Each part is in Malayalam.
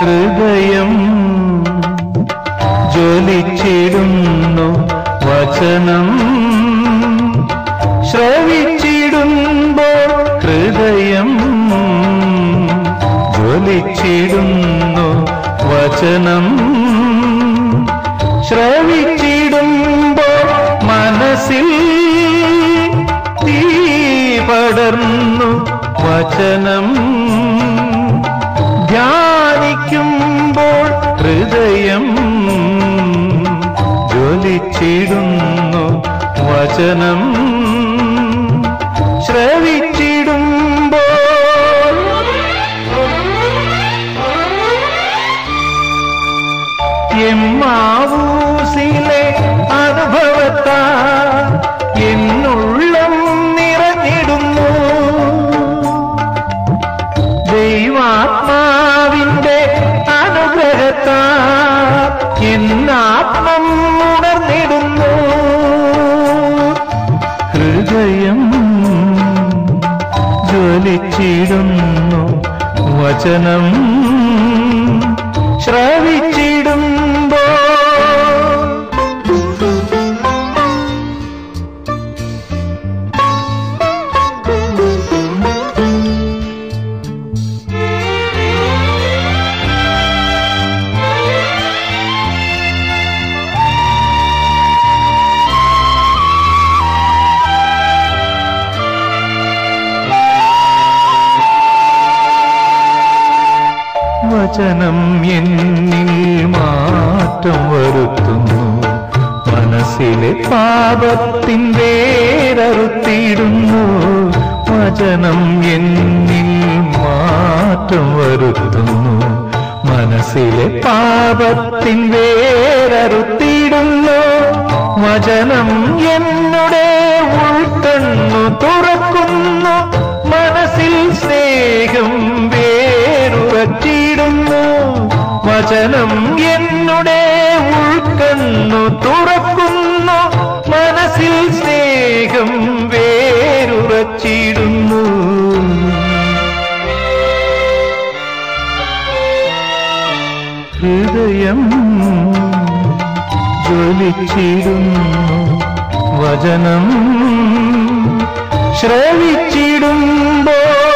ഹൃദയം ജ്വലിച്ചിടുന്നു വചനം ശ്രവിച്ചിടുമ്പോൾ ഹൃദയം ജ്വലിച്ചിടുന്നു വചനം ശ്രവിച്ചിടുമ്പോൾ മനസ്സിൽ തീ പടർന്നു വചനം ധ്യാനിക്കുമ്പോൾ ഹൃദയം ജ്വലിച്ചിടുന്നു വചനം ശ്രവിച്ചിടുമ്പോൾ എമ്മാവൂസിലെ അനുഭവത്താൽ എന്നുള്ളം നിറഞ്ഞിടുന്നു ദൈവാത്മാവിന്റെ അനുഗ്രഹത്താൽ എന്നാത്മം ഉണർന്നിടുന്നു ഹൃദയം ജ്വലിച്ചിടുന്നു വചനം ശ്രവിച്ചിടുമ്പോൾ വചനം എന്നിൽ മാറ്റം വരുത്തുന്നു മനസ്സിലെ പാപത്തിൻ വേരറുത്തിടുന്നു വചനം എന്നിൽ മാറ്റം വരുത്തുന്നു മനസ്സിലെ പാപത്തിൻ വേരറുത്തിടുന്നു വചനം എന്നുടെ ഉൾക്കണ്ണു തുറക്കുന്നു മനസ്സിൽ സ്നേഹം വേരുറച്ചിടുന്നു വചനം എന്നുടെ ഉൾക്കണ്ണു തുറക്കുന്നു മനസ്സിൽ സ്നേഹം വേരുറച്ചിടുന്നു ഹൃദയം ജ്വലിച്ചിടുന്നു വചനം ശ്രവിച്ചിടുമ്പോൾ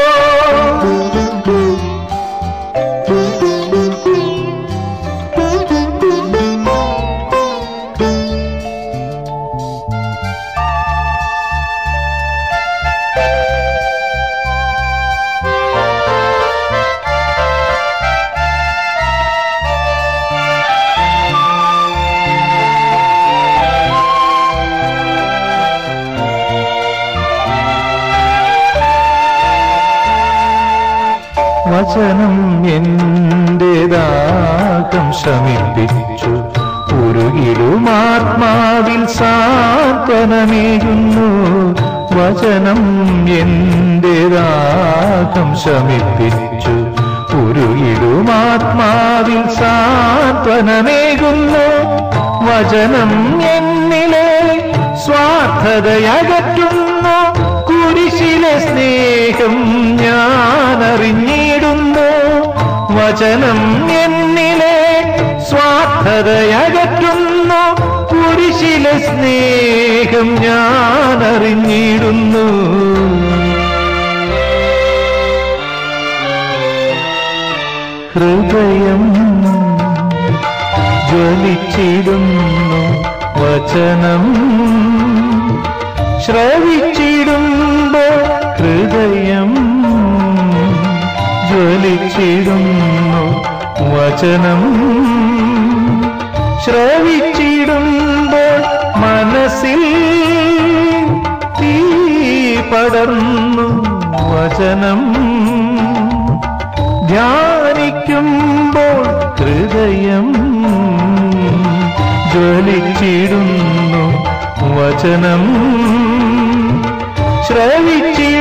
വചനം എന്റെ ദാഹം ശമിപ്പിച്ചു ഉരുകിടും ആത്മാവിൽ സാന്ത്വനമേകുന്നു വചനം എന്റെ ദാഹം ശമിപ്പിച്ചു ഉരുകിടും ആത്മാവിൽ സാന്ത്വനമേകുന്നു വചനം എന്നിലെ സ്വാർത്ഥതയകറ്റുന്നു കുരിശിലെ സ്നേഹം ഞാനറിഞ്ഞിടുന്നു വചനം എന്നിലെ സ്വാർത്ഥതയകറ്റുന്നു കുരിശിലെ സ്നേഹം ഞാനറിഞ്ഞിടുന്നു ഹൃദയം ജ്വലിച്ചിടുന്നു വചനം ശ്രവിച്ചിടുമ്പോൾ ഹൃദയം ജ്വലിച്ചിടുന്നു വചനം ശ്രവിച്ചിടുമ്പോൾ മനസ്സിൽ തീ പടർന്നു വചനം ധ്യാനിക്കുമ്പോൾ ഹൃദയം ജ്വലിച്ചിടുന്നു വചനം ശ്രവിച്ചി